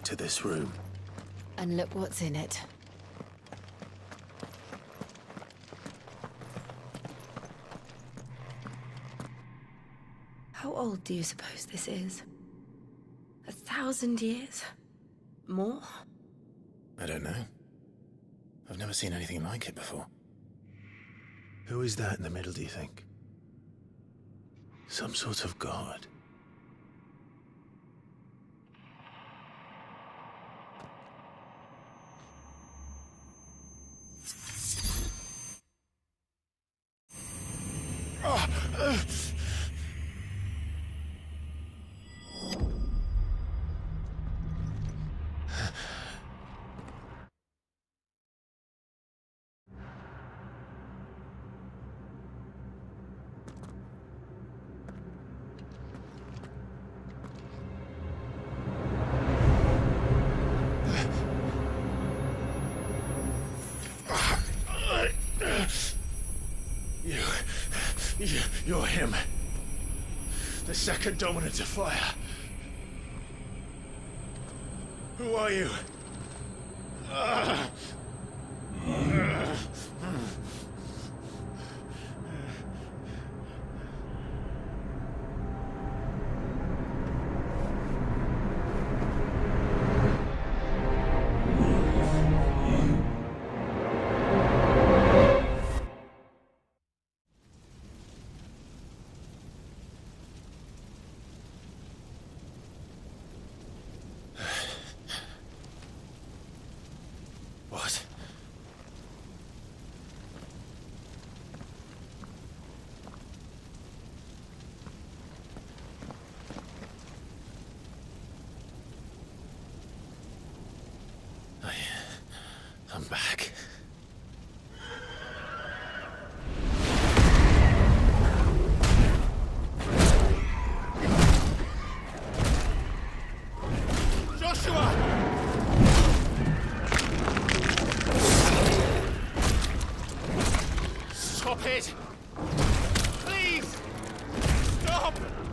to this room. And look what's in it. How old do you suppose this is? 1,000 years? More? I don't know. I've never seen anything like it before. Who is that in the middle, do you think? Some sort of god? You're him. The second dominant of fire. Who are you? What? I'm back. Stop it! Please! Stop!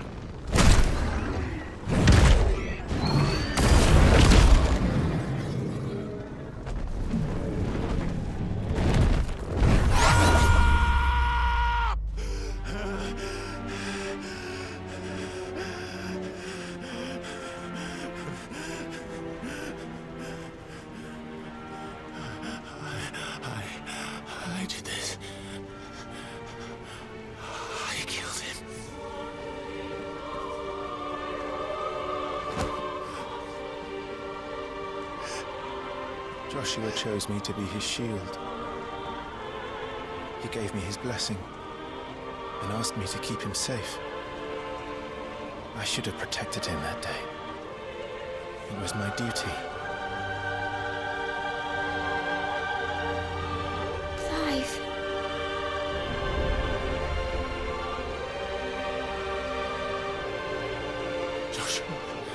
I did this. I killed him. Joshua chose me to be his shield. He gave me his blessing and asked me to keep him safe. I should have protected him that day. It was my duty. Clive. Joshua.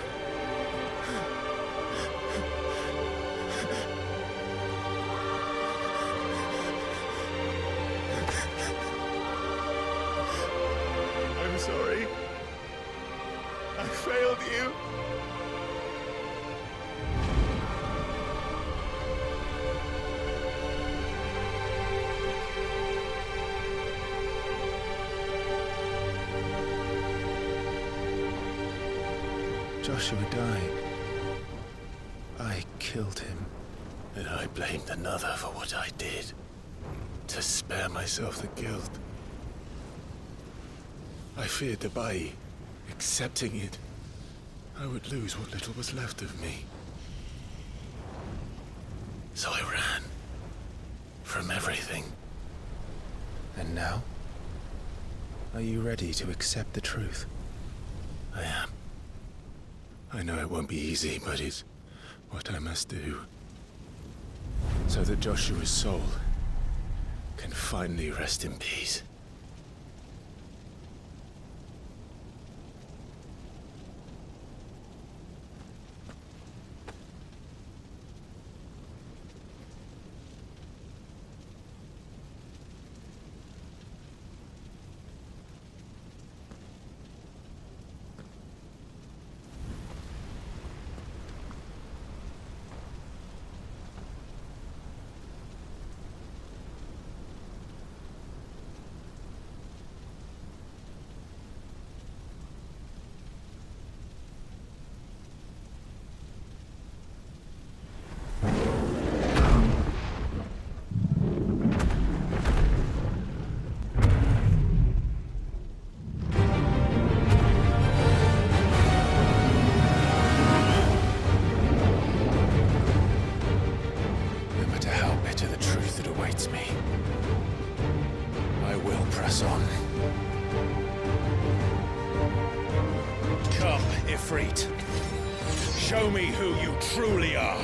I'm sorry. I failed you. Joshua died. I killed him. And I blamed another for what I did. To spare myself the guilt. I feared that by accepting it, I would lose what little was left of me. So I ran. From everything. And now? Are you ready to accept the truth? I am. I know it won't be easy, but it's what I must do. So that Joshua's soul can finally rest in peace. press on. Come, Ifrit. Show me who you truly are.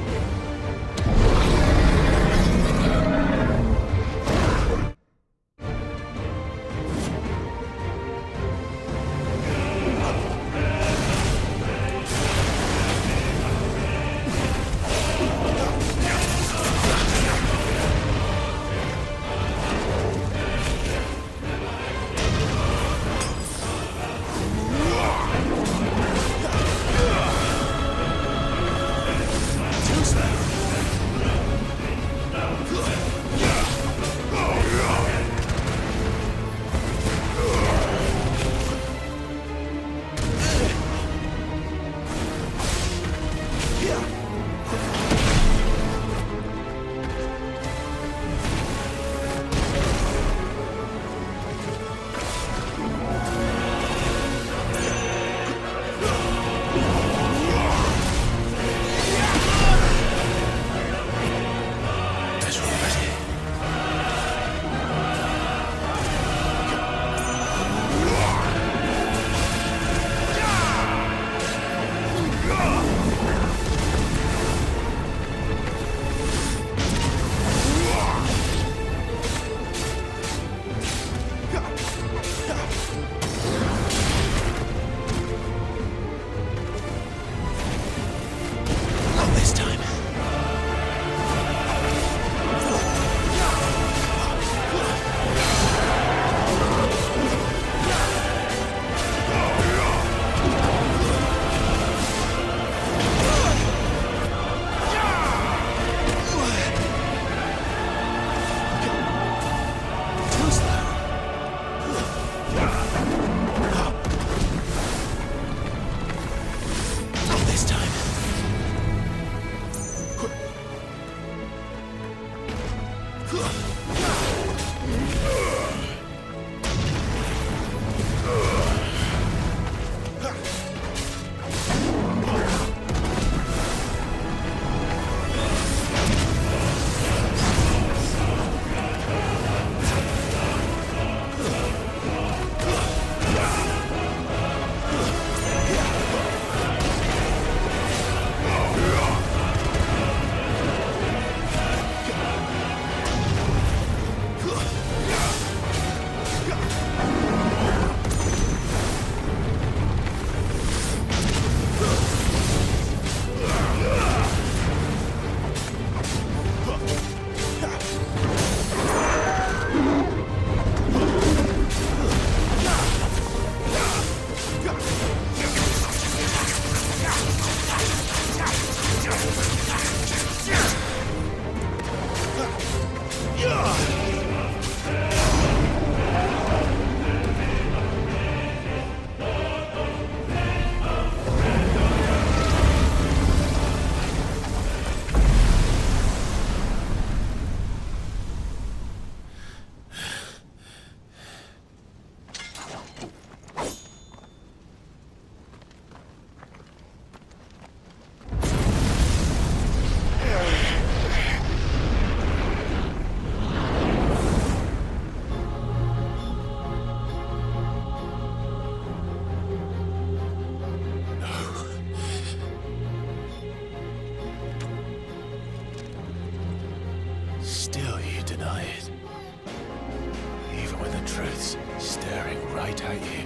right at you.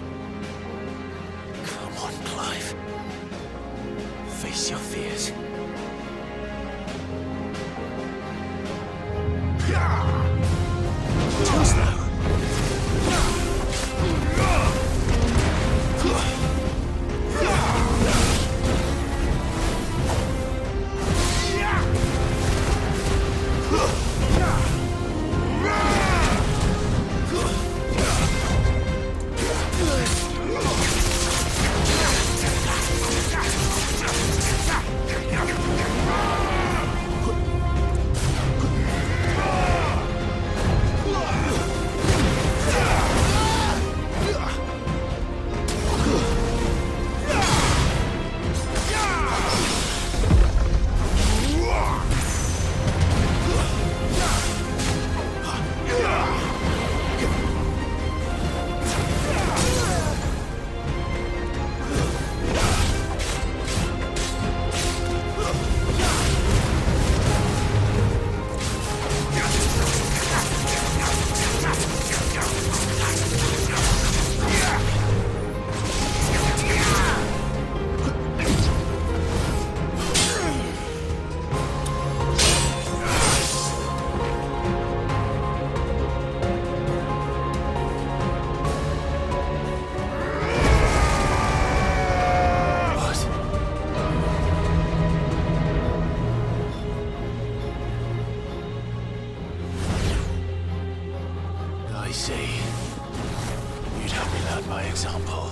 Come on, Clive. Face your fears. Too slow. see. You'd help me learn by example.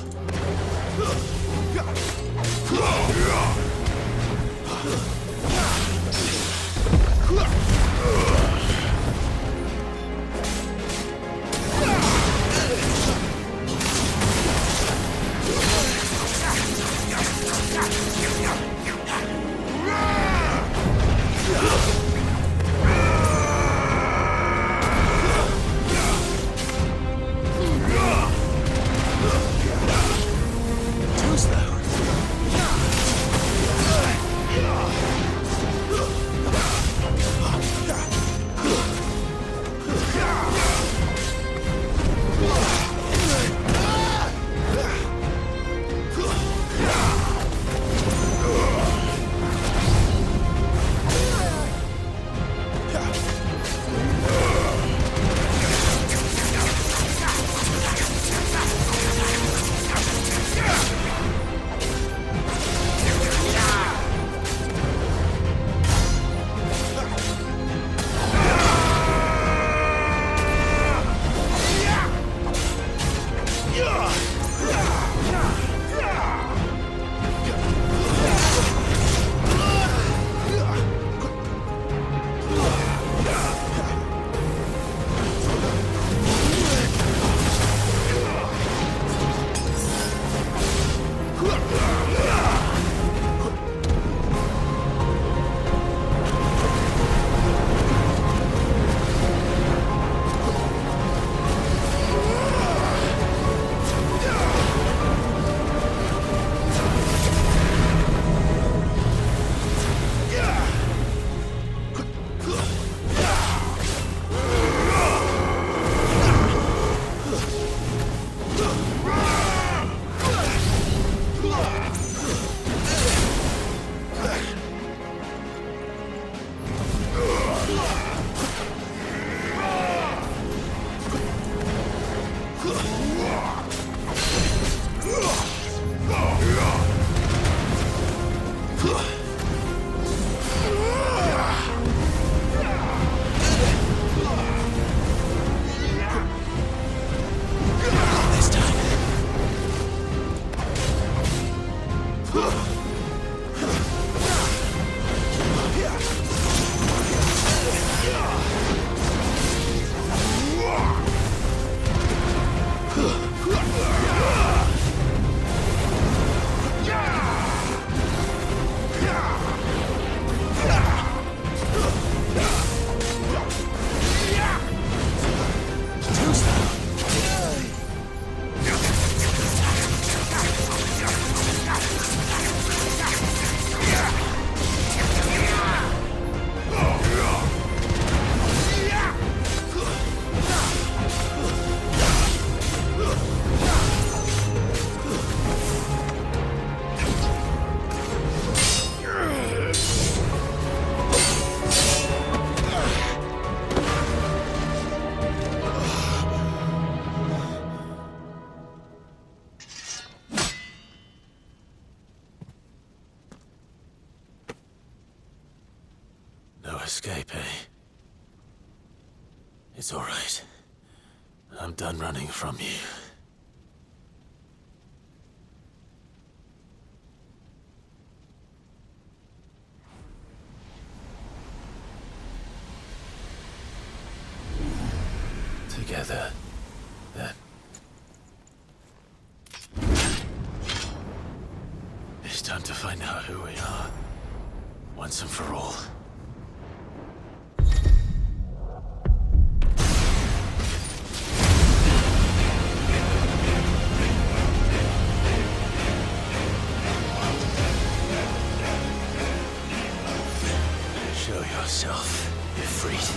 Escape, eh? It's all right. I'm done running from you. Together, then. It's time to find out who we are, once and for all. Show yourself, Ifrit.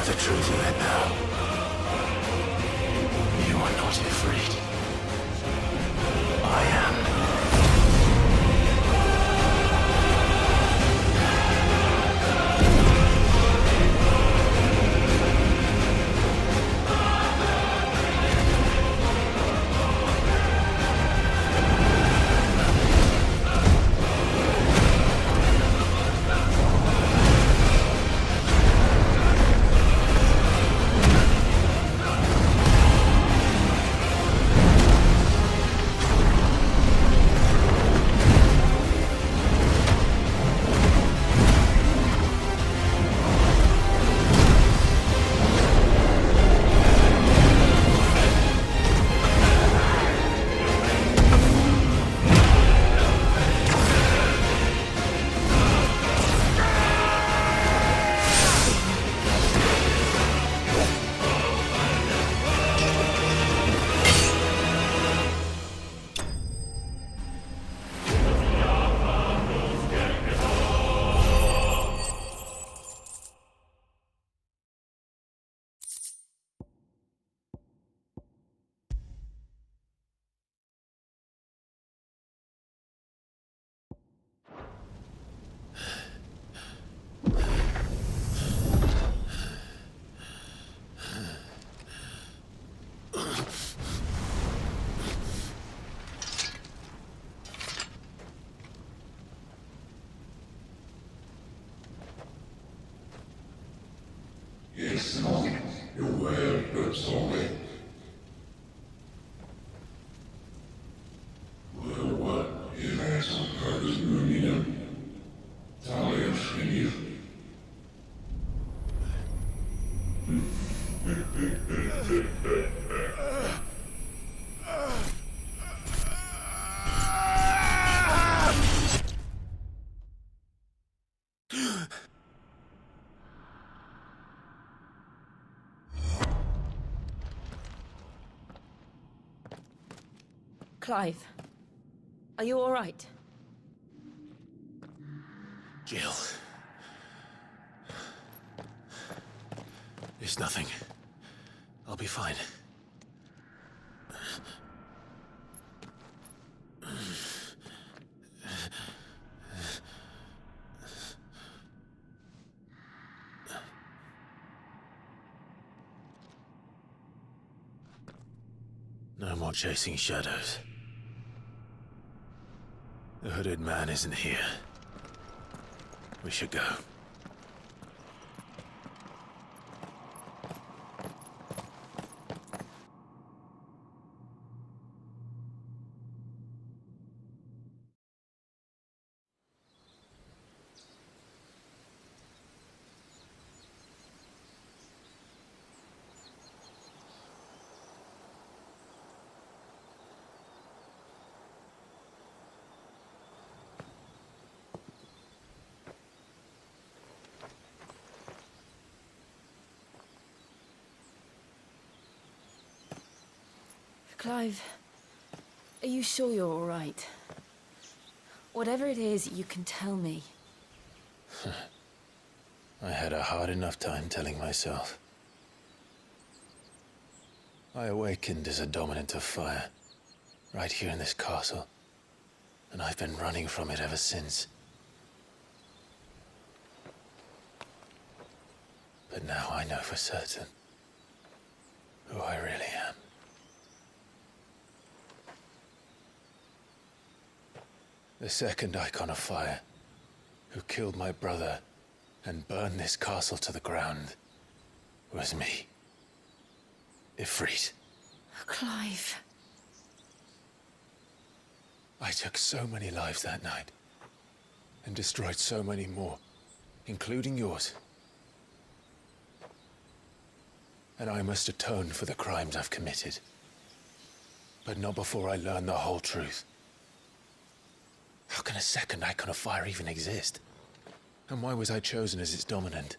know the truth of it now. You are not Ifrit. I am. Clive, are you all right? Jill. It's nothing. I'll be fine. No more chasing shadows. The hooded man isn't here. We should go. Clive, are you sure you're all right? Whatever it is, you can tell me. I had a hard enough time telling myself. I awakened as a dominant of fire, right here in this castle, and I've been running from it ever since. But now I know for certain who I really am. The second icon of fire, who killed my brother and burned this castle to the ground, was me. Ifrit. Clive. I took so many lives that night, and destroyed so many more, including yours. And I must atone for the crimes I've committed. But not before I learn the whole truth. How can a second icon of fire even exist? And why was I chosen as its dominant?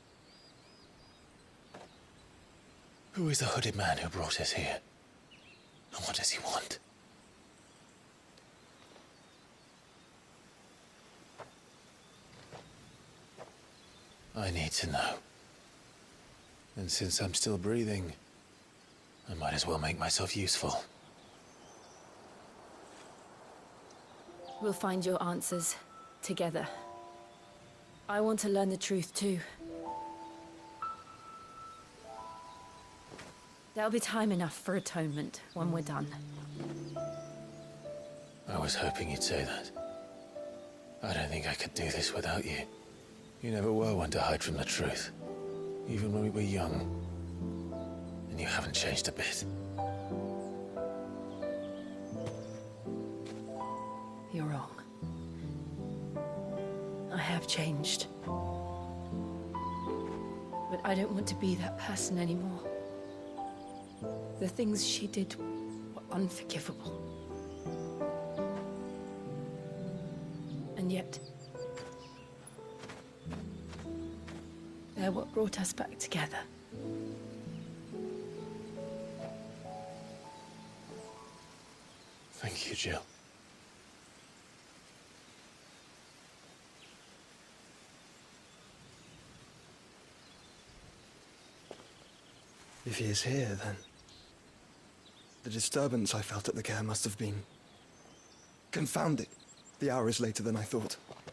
Who is the hooded man who brought us here? And what does he want? I need to know. And since I'm still breathing, I might as well make myself useful. We'll find your answers together. I want to learn the truth too. There'll be time enough for atonement when we're done. I was hoping you'd say that. I don't think I could do this without you. You never were one to hide from the truth, even when we were young. And you haven't changed a bit. You're wrong. I have changed. But I don't want to be that person anymore. The things she did were unforgivable. And yet, they're what brought us back together. Thank you, Jill. If he is here, then the disturbance I felt at the care must have been confounded. The hour is later than I thought.